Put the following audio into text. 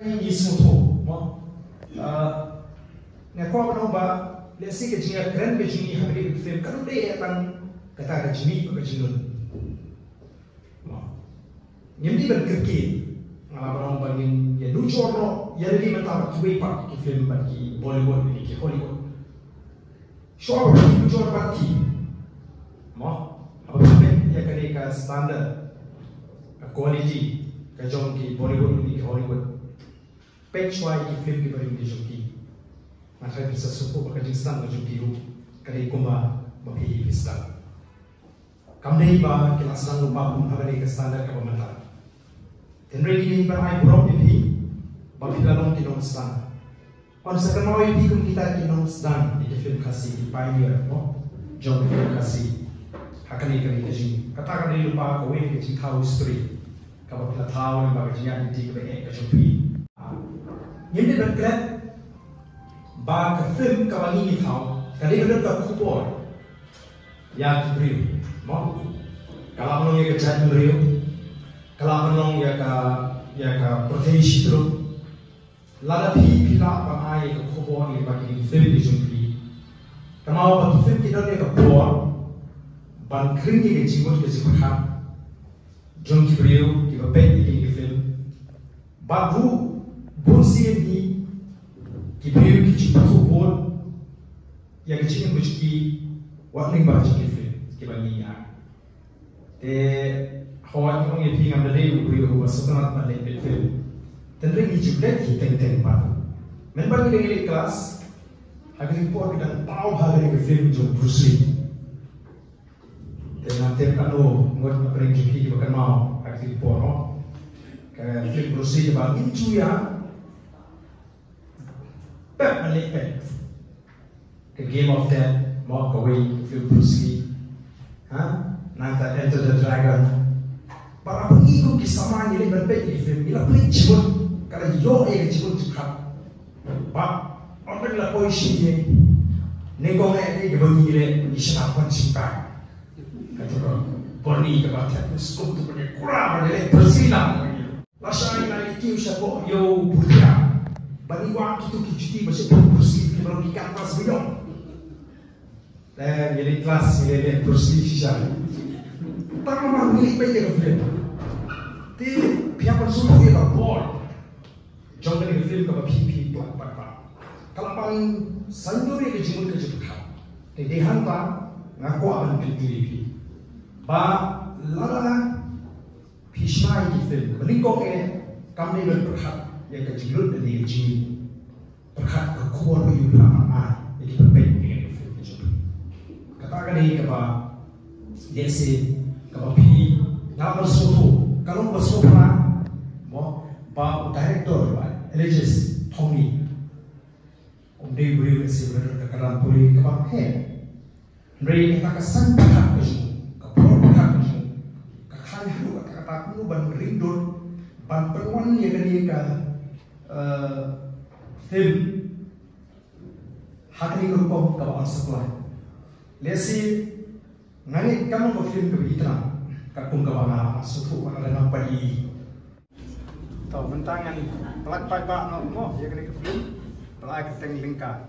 ni semua mo ngakau mana ba lesi ke jinga keren ke jingi habis film kan deh kan kata ke jingi ke jingun mo nyamdi ban kerki ngalaman orang bangin ya nucorno ya lebih mentah tuai pak ke film bagi Bollywood ni ke Hollywood show nucor bagi mo apa ya kali ka standard quality kajong ki Bollywood ni Hollywood pechwai ki film ki bari di joki maka bisa suku baka jingstan ka joki ru kali kumba mapi bisa kamdei ba kilasang lupa habari ka standard ka pamata tenre ni ba ai bro ni babi lalong kinong stan on sa kamao yi kum kita kinong stan di film kasi di pioneer no jong film kasi hakani kali kaji kata kali lupa ko we ki thau history kalau kita tahu yang bagi jian di ke jopi ini berkait bag film kalau ini tahu kali kita tak kupon ya beriu mau kalau menong ya kejan beriu kalau menong ya ka proteksi terus lada pi pila pangai ke kupon yang bagi film di jopi kalau bagi film kita ni ke kupon ban kering ke jiwat ke jiwat Jom Kibriu di bapet di film, baru bonsian ni Kibriu ki cipu bon, yang kecil mesti warning baca di film kibagi ya. Te hawa orang yang pinggam dari Kibriu wasatnat balik di film, tentu ni juga kita tentang baru. Memang ini kelas, agar import dan tahu hal ini film Jom Bruce Lee. Dan nanti kalau ngot apa yang kita bukan mau aktif poro, ke film Bruce Lee sebab itu ya, balik ke Game of Death, mau kawin film Bruce Lee, nanti Enter the Dragon, para pengikut kisah ini berbeda di film, bila pelik cibun, kalau yo cibun cekap, pak orang bila polisi ni, negong ni kebagi ni isyarat cinta. Boni ke batat skop tu punya kurang ada bersilang lasai nak itu siapa yo budia bani waktu tu cuti masih bersih kalau di kanvas bidong dan jadi kelas ini bersih sisa tangan milik bayi ke film ti pihak bersuruh dia ke bol jangan ke film ke pipi plak kalau paling sanduri ke jimun ke jepang di hantar ngaku akan ke ba lala pishmai di film meningkok kami berhak yang kecil dari jini berhak kekuatan yulah jadi berbeda dengan film itu katakan ini kapa desi kapa pi nak bersoto kalau bersoto mau ba director religious Tommy dia beri kasih berkekalan puri kapa Ray kata kesan berhak kata aku ban rindu ban perwan ya kan dia film hakni ko ko ka sekolah lesi ngani kamu ko film ke itra ka kung ka banga sutu ka na padi tau mentangan pelak pai ba no mo ya kan ke film pelak teng lingka